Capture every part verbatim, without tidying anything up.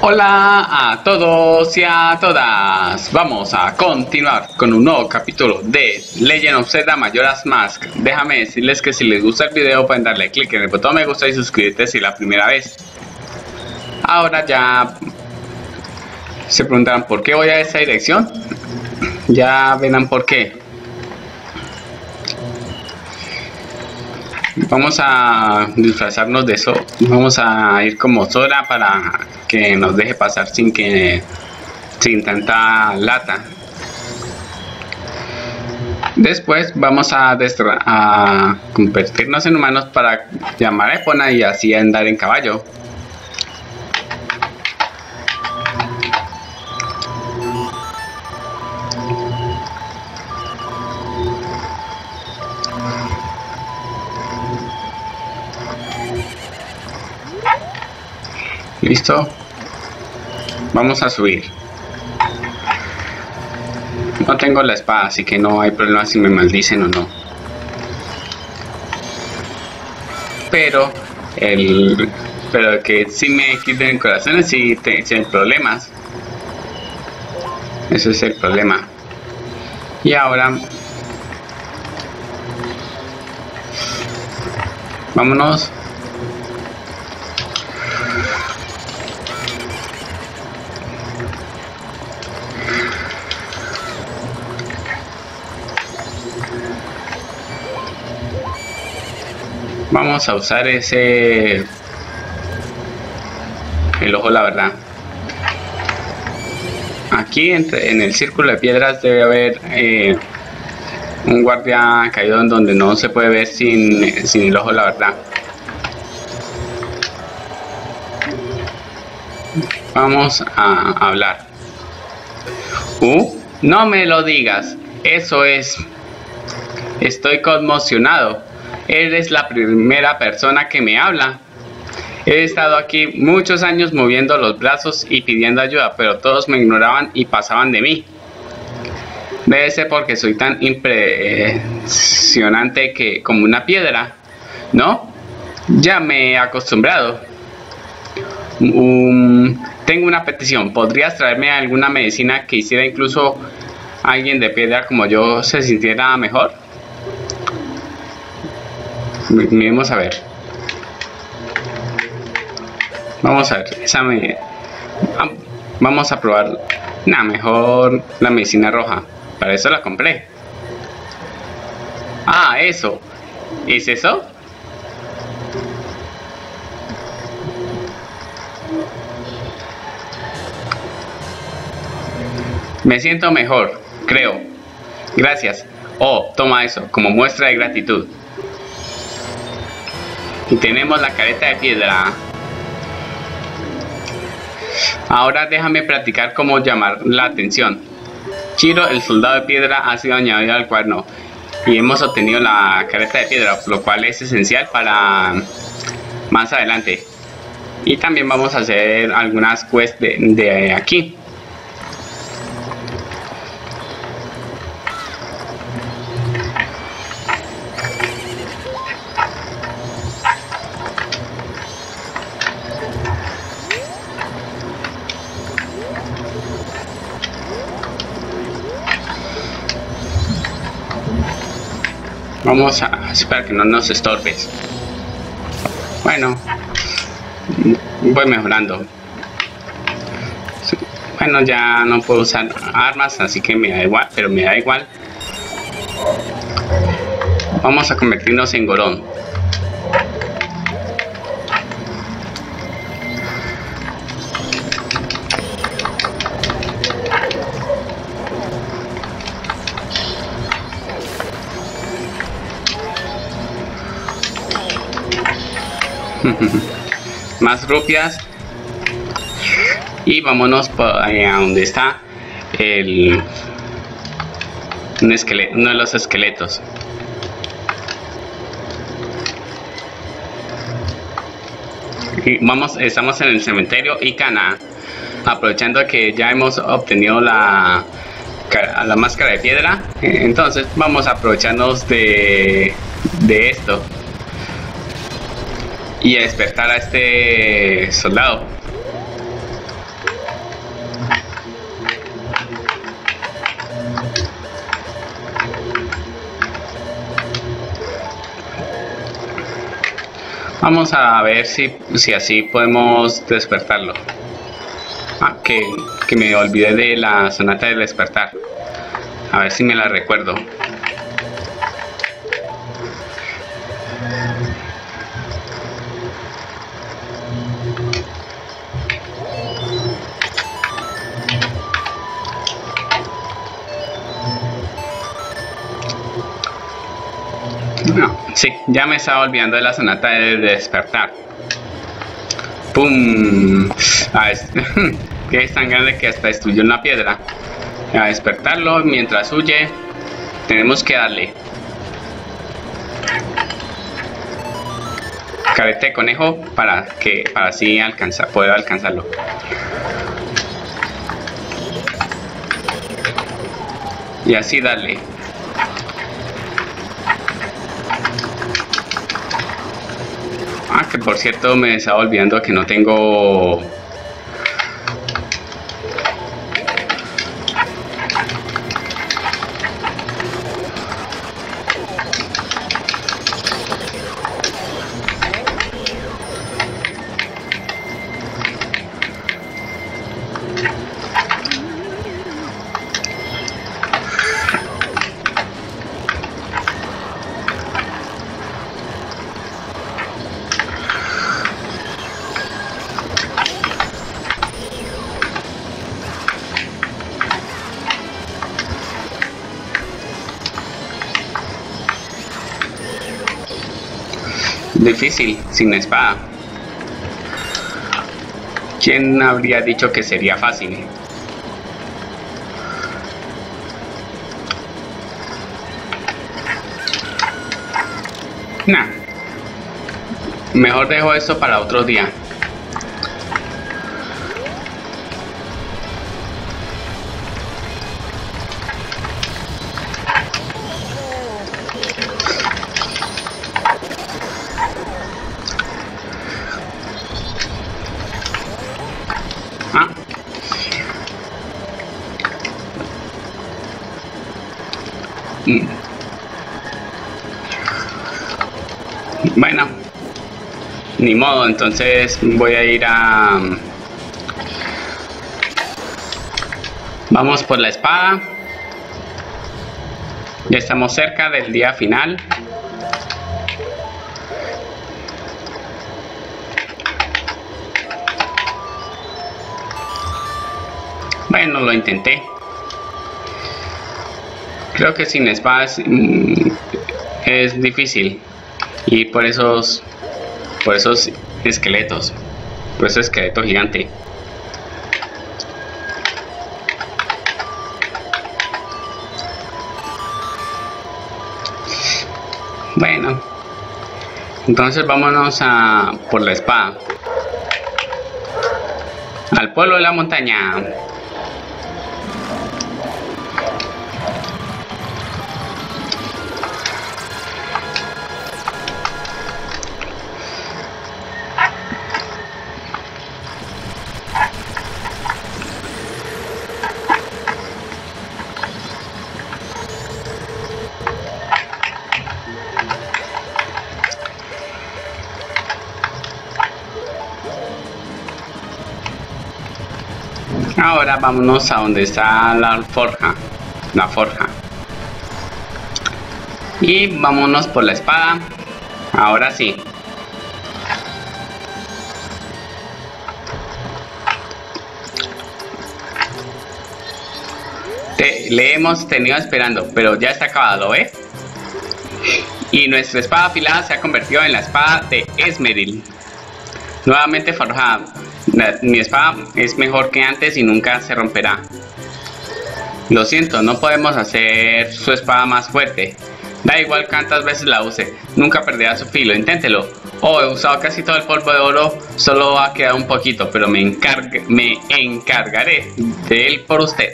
Hola a todos y a todas, vamos a continuar con un nuevo capítulo de Legend of Zelda Majora's Mask. Déjame decirles que si les gusta el video pueden darle click en el botón me gusta y suscribirte si es la primera vez. Ahora ya se preguntarán por qué voy a esa dirección, ya verán por qué. Vamos a disfrazarnos de eso, vamos a ir como Sora para que nos deje pasar sin que sin tanta lata. Después vamos a, a convertirnos en humanos para llamar a Epona y así andar en caballo. Listo, vamos a subir. No tengo la espada, así que no hay problema si me maldicen o no. Pero el pero que si me quiten corazones si tienen problemas. Ese es el problema. Y ahora vámonos. Vamos a usar ese el ojo, la verdad. Aquí entre, en el círculo de piedras debe haber eh, un guardia caído en donde no se puede ver sin, sin el ojo, la verdad. Vamos a hablar. Uh, no me lo digas. Eso es. Estoy conmocionado. Eres la primera persona que me habla. He estado aquí muchos años moviendo los brazos y pidiendo ayuda, pero todos me ignoraban y pasaban de mí. Debe ser porque soy tan impresionante que como una piedra, ¿no? Ya me he acostumbrado. Um, tengo una petición. ¿Podrías traerme alguna medicina que hiciera incluso alguien de piedra como yo se sintiera mejor? Miremos a ver. Vamos a ver. Esa me... Vamos a probar. Nah, mejor la medicina roja. Para eso la compré. Ah, eso. ¿Es eso? Me siento mejor, creo. Gracias. Oh, toma eso como muestra de gratitud. Y tenemos la careta de piedra. Ahora déjame practicar cómo llamar la atención. Chiro, el soldado de piedra, ha sido añadido al cuaderno y hemos obtenido la careta de piedra, lo cual es esencial para más adelante. Y también vamos a hacer algunas quests de, de aquí. Vamos a esperar que no nos estorbes. Bueno, voy mejorando. Bueno, ya no puedo usar armas, así que me da igual, pero me da igual. Vamos a convertirnos en Gorón. Más rupias y vámonos a donde está el un esqueleto, uno de los esqueletos. Y vamos, estamos en el cementerio Ikana, aprovechando que ya hemos obtenido la la máscara de piedra, entonces vamos a aprovecharnos de de esto. y a despertar a este soldado. Vamos a ver si, si así podemos despertarlo. Ah, que, que me olvidé de la sonata del despertar. A ver si me la recuerdo. No, sí, ya me estaba olvidando de la sonata de despertar. ¡Pum! Ah, es, que es tan grande que hasta destruyó una piedra. A despertarlo mientras huye, tenemos que darle. Careta de conejo para que para así alcanzar, poder alcanzarlo. Y así darle. Ah, que por cierto me estaba olvidando que no tengo... Difícil, sin espada. ¿Quién habría dicho que sería fácil? Nah. Mejor dejo esto para otro día. Ah. Mm. Bueno, ni modo, entonces voy a ir a... Vamos por la espada. Ya estamos cerca del día final. Bueno, lo intenté. Creo que sin espadas mmm, es difícil. Y por esos, por esos esqueletos, por ese esqueleto gigante. Bueno, entonces vámonos a por la espada. Al pueblo de la montaña. Ahora vámonos a donde está la forja, la forja. Y vámonos por la espada. Ahora sí. Te, le hemos tenido esperando, pero ya está acabado, ¿eh? Y nuestra espada afilada se ha convertido en la espada de Esmeril, nuevamente forjada. Mi espada es mejor que antes y nunca se romperá. Lo siento, no podemos hacer su espada más fuerte. Da igual cuántas veces la use, nunca perderá su filo, inténtelo. Oh, he usado casi todo el polvo de oro, solo ha quedado un poquito, pero me, encargue, me encargaré de él por usted.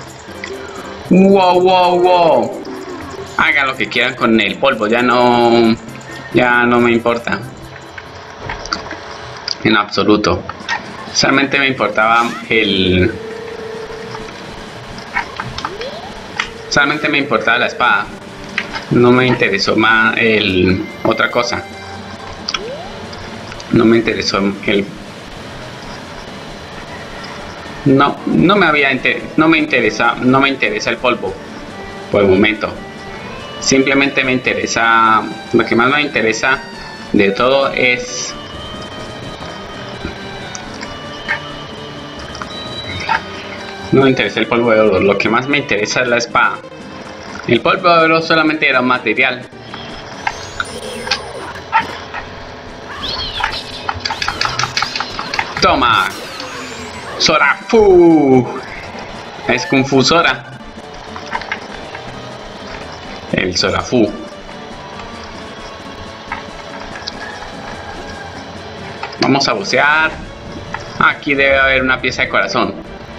Wow, wow, wow. Hagan lo que quieran con el polvo, ya no, ya no me importa. En absoluto. Solamente me importaba el... Solamente me importaba la espada. No me interesó más el... otra cosa. No me interesó el... No, no me había inter... no me interesa, no me interesa el polvo por el momento. Simplemente me interesa, lo que más me interesa de todo es no me interesa el polvo de oro, lo que más me interesa es la espada. El polvo de oro solamente era un material. Toma, Sora Fu. Es Kung Fu Sora. El Sora Fu. Vamos a bucear. Aquí debe haber una pieza de corazón.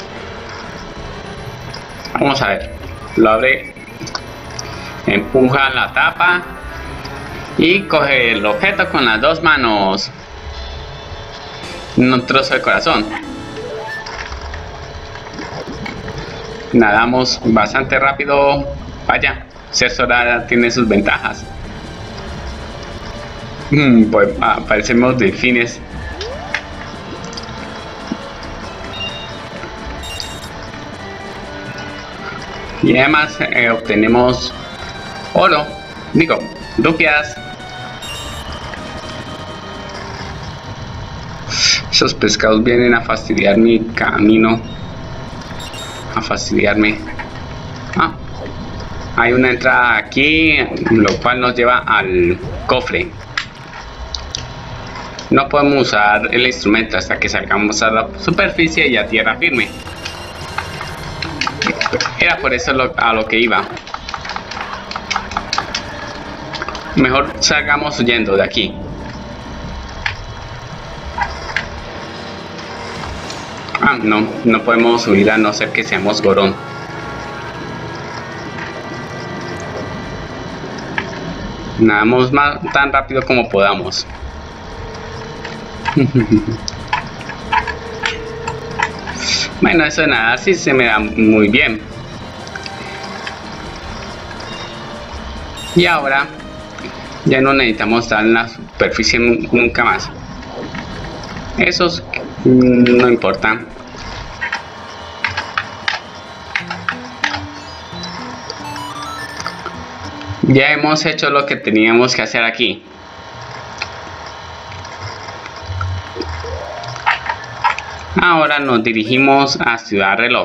Vamos a ver. Lo abre. Empuja la tapa. Y coge el objeto con las dos manos. Un trozo de corazón. Nadamos bastante rápido. Vaya, ser Sora tiene sus ventajas. Mm, pues ah, parecemos delfines. Y además eh, obtenemos oro, digo, rupias. Esos pescados vienen a fastidiar mi camino. A fastidiarme. Ah, hay una entrada aquí, lo cual nos lleva al cofre. No podemos usar el instrumento hasta que salgamos a la superficie y a tierra firme. Era por eso lo, a lo que iba. Mejor salgamos huyendo de aquí. Ah, no, no podemos huir a no ser que seamos Gorón. Nadamos más, tan rápido como podamos. Bueno, eso de nadar sí se me da muy bien. Y ahora ya no necesitamos estar en la superficie nunca más. Esos no importan. Ya hemos hecho lo que teníamos que hacer aquí. Ahora nos dirigimos a Ciudad Reloj.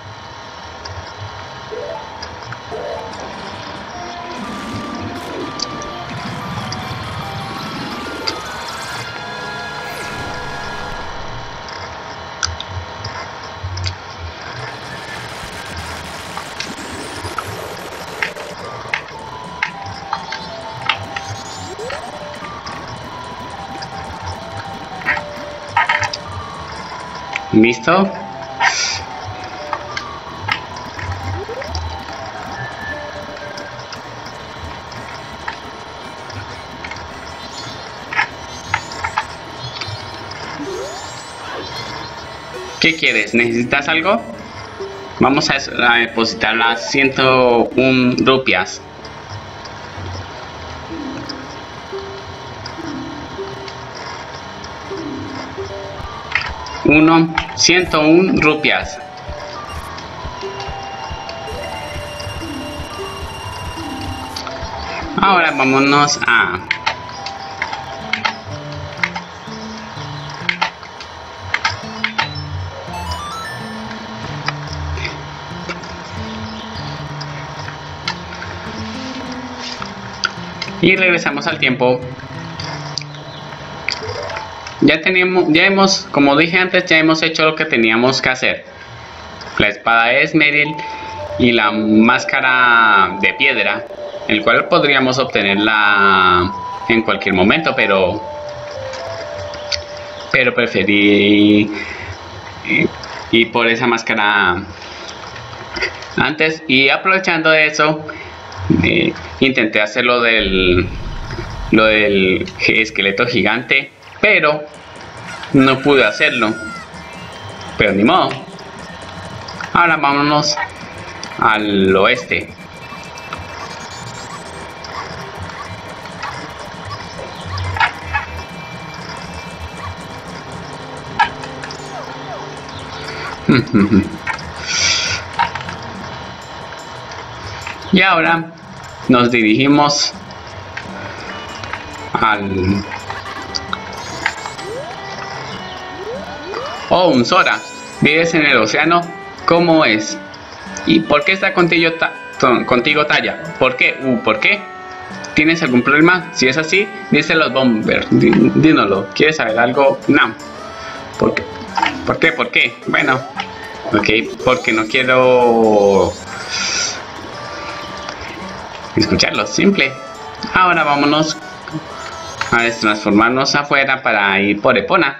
¿Listo? ¿Qué quieres? ¿Necesitas algo? Vamos a depositar las ciento uno rupias. Uno, ciento uno rupias. Ahora vámonos a y regresamos al tiempo. Ya tenemos, ya hemos, como dije antes, ya hemos hecho lo que teníamos que hacer. La espada de Esmeril y la máscara de piedra, el cual podríamos obtenerla en cualquier momento, pero pero preferí ir por esa máscara antes. Y aprovechando de eso, eh, intenté hacer lo del lo del esqueleto gigante, pero no pude hacerlo. Pero ni modo. Ahora vámonos al oeste. Y ahora nos dirigimos al... Oh, un Sora. ¿Vives en el océano? ¿Cómo es? ¿Y por qué está contigo, ta contigo Talla? ¿Por qué? Uh, ¿por qué? ¿Tienes algún problema? Si es así, díselo a los Bomber. Dínoslo. ¿Quieres saber algo? No. ¿Por qué? ¿Por qué? ¿Por qué? Bueno. Ok, porque no quiero escucharlo. Simple. Ahora vámonos a transformarnos afuera para ir por Epona.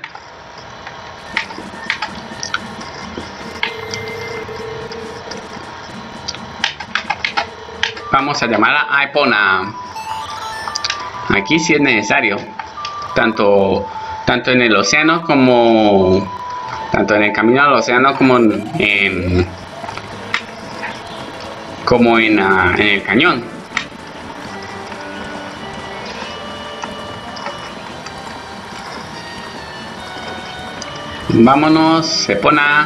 Vamos a llamar a Epona. Aquí sí es necesario. Tanto, tanto en el océano como... Tanto en el camino al océano como en... en como en, uh, en el cañón. Vámonos, Epona.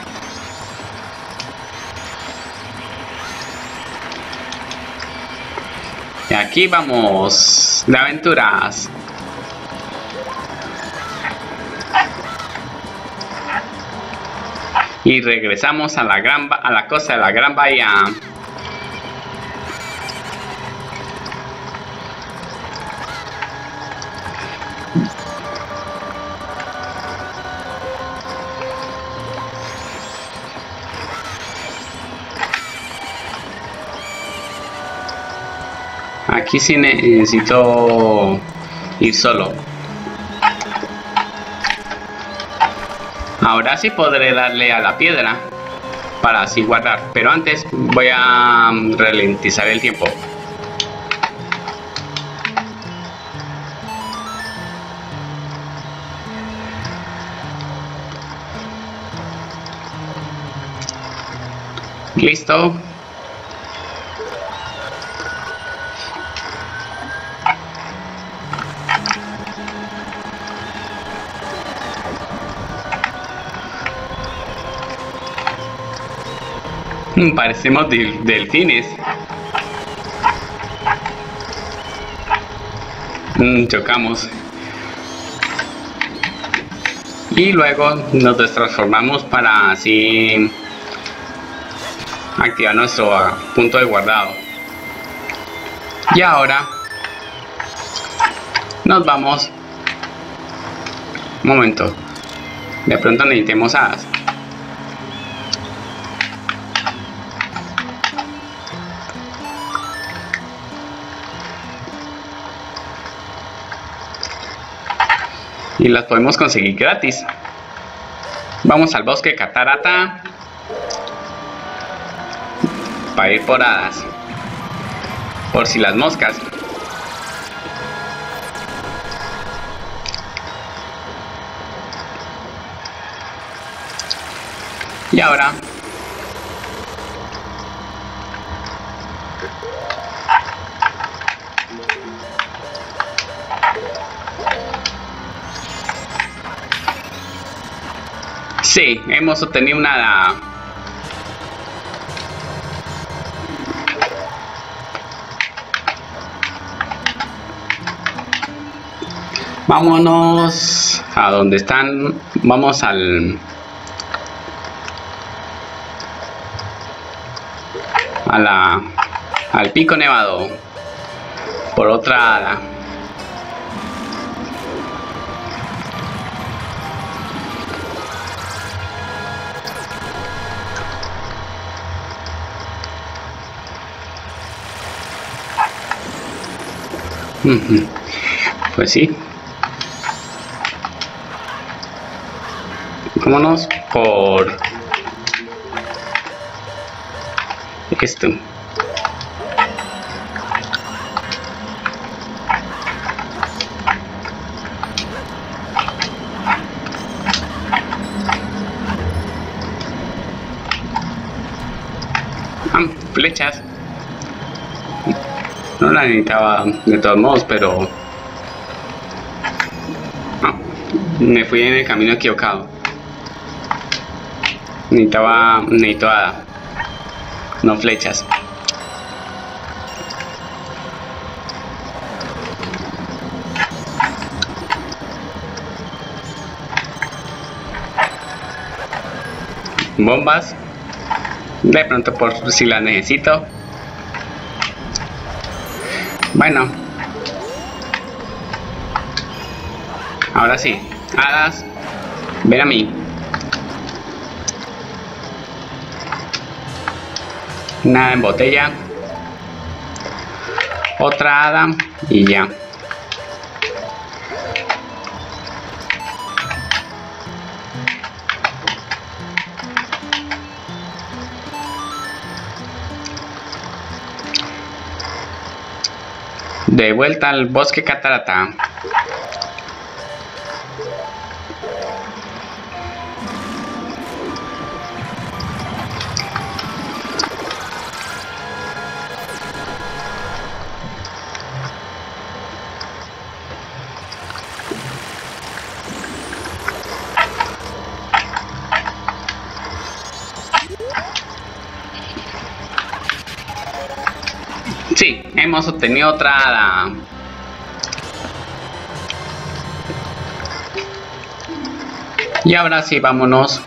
Y aquí vamos de aventuras. Y regresamos a la gran a la costa de la Gran Bahía. Aquí sí necesito ir solo. Ahora sí podré darle a la piedra para así guardar, pero antes voy a ralentizar el tiempo. Listo. Parecemos del delfines. Mm, chocamos. Y luego nos transformamos para así activar nuestro uh, punto de guardado. Y ahora nos vamos. Un momento. De pronto necesitemos hadas. Y las podemos conseguir gratis. Vamos al bosque Catarata para ir por hadas, por si las moscas. Y ahora sí, hemos obtenido una hada. Vámonos a donde están. Vamos al a la al pico nevado por otra hada. Pues sí. Vámonos por esto. Ah, flechas. No la necesitaba de todos modos, pero no, me fui en el camino equivocado. Necesitaba, necesito hada, no flechas. Bombas, de pronto por si las necesito. Bueno, ahora sí, hadas, ven a mí. Nada en botella, otra hada y ya. De vuelta al bosque catarata. Sí, hemos obtenido otra hada. Y ahora sí, vámonos.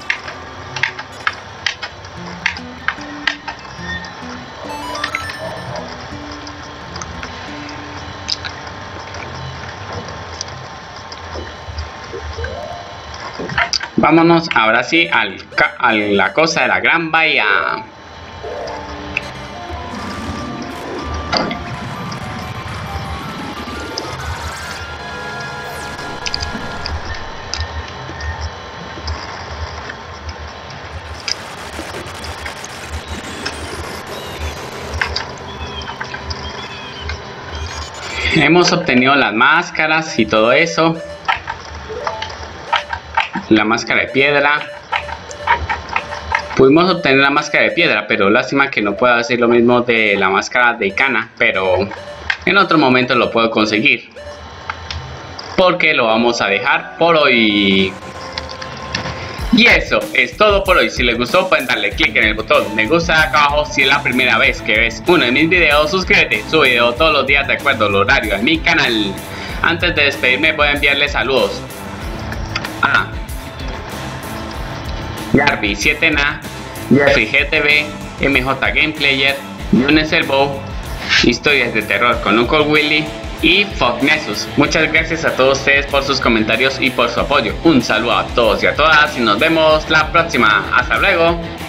Vámonos ahora sí al, a la cosa de la Gran Bahía. Hemos obtenido las máscaras y todo eso. La máscara de piedra. Pudimos obtener la máscara de piedra, pero lástima que no puedo hacer lo mismo de la máscara de Icana, pero en otro momento lo puedo conseguir. Porque lo vamos a dejar por hoy. Y eso es todo por hoy. Si les gustó pueden darle click en el botón me gusta acá abajo. Si es la primera vez que ves uno de mis videos, suscríbete. Subo video todos los días de acuerdo al horario en mi canal. Antes de despedirme voy a enviarles saludos a Garby siete N A, Jeffrey G T V, M J Gameplayer, Yunes Elbow, Historias de Terror con Uncle Willy y Fognesus. Muchas gracias a todos ustedes por sus comentarios y por su apoyo. Un saludo a todos y a todas y nos vemos la próxima. Hasta luego.